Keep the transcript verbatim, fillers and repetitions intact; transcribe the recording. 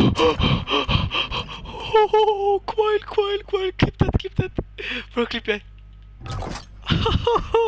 Oh, quiet, quiet, quiet. Clip that, clip that. Bro, clip that.